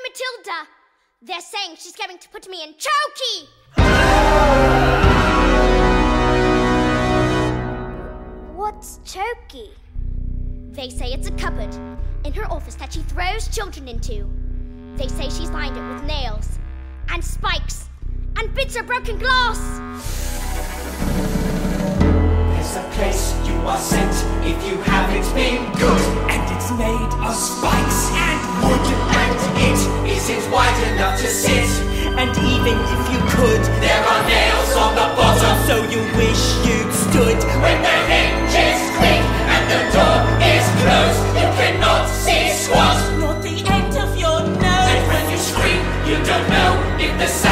Matilda. They're saying she's going to put me in chokey. What's chokey? They say it's a cupboard in her office that she throws children into. They say she's lined it with nails and spikes and bits of broken glass. There's a place you are sent if you haven't been good, and it's made of spikes and wood, and it isn't wide enough to sit. And even if you could, there are nails on the bottom, so you wish you'd stood. When the hinges click and the door is closed, you cannot see squat. Not the end of your nose. And when you scream, you don't know if the sound